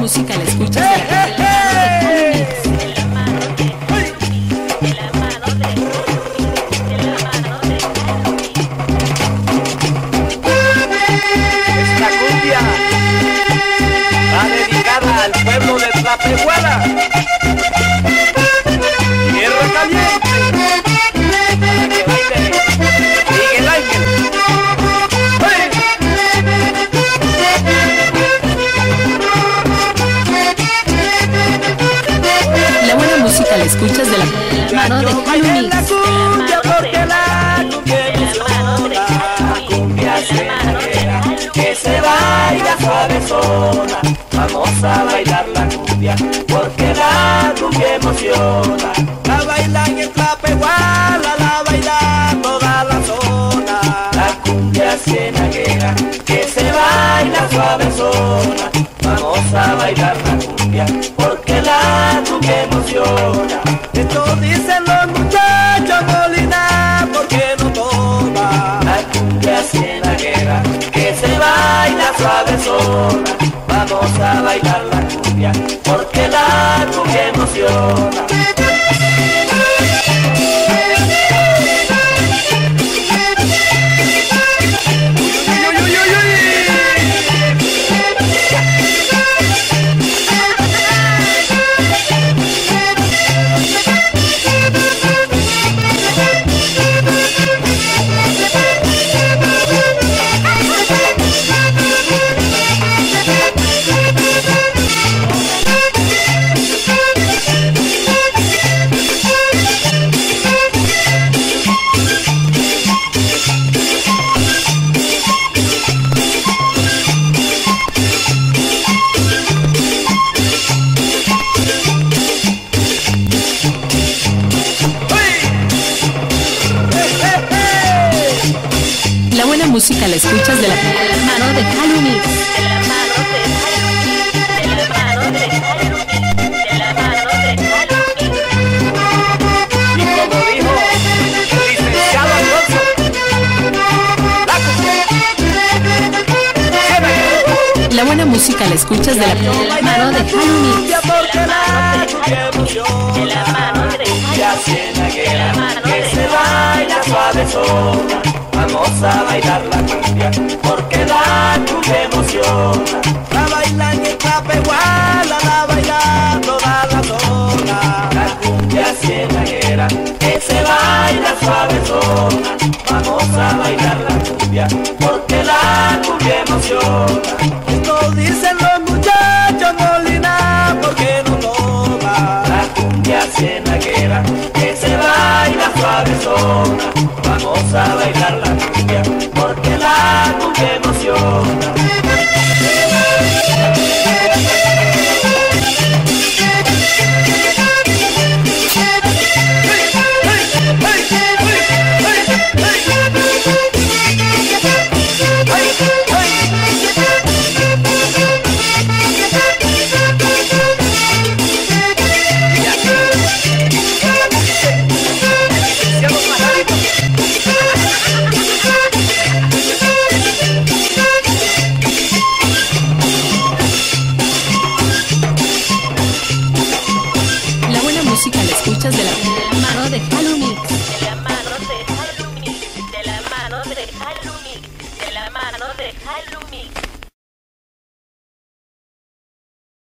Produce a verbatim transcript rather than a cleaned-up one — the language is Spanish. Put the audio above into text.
música la escuchas de la Esta cumbia va dedicada al pueblo de Tlapehuala, tierra caliente, para que baile Miguel Ángel. La buena música la escuchas de la mano de Halo Mix. La cumbia porque la cumbia emociona, la cumbia cenaguera que se baila suavezona. Vamos a bailar la cumbia porque la cumbia emociona. La bailan en Tlapehuala, la baila toda la zona. La cumbia cenaguera que se baila suavezona. Vamos a bailar la cumbia porque la cumbia emociona. Esto dicen los muchachos Molina porque no toma. La cumbia cienaguera que se baila suavezona. Vamos a bailar la cumbia porque la cumbia emociona. La buena música la escuchas de la mano de Halo Mix. De la mano de Halo Mix, de la mano de Halo Mix, de la mano de Halo Mix. Y como dijo el licenciado Alonso, la cumbia. La buena música la escuchas de la mano de Halo Mix. Porque la cumbia emociona. De la mano de Cumbia cienaguera que se baila suavezona. Vamos a bailar la cumbia porque la cumbia emociona. La bailan en Tlapehuala, la baila toda la zona. La cumbia cienaguera que se baila suavezona. Vamos a bailar la cumbia porque la cumbia emociona. Esto dicen los muchachos Molina porque no toma. La cumbia cienaguera que se baila suavezona. Vamos a bailar la cumbia porque la cumbia emociona. Música la escuchas de la mano de Halo Mix. De la mano de Halo Mix, de la mano de Halo Mix, de la mano de Halo Mix.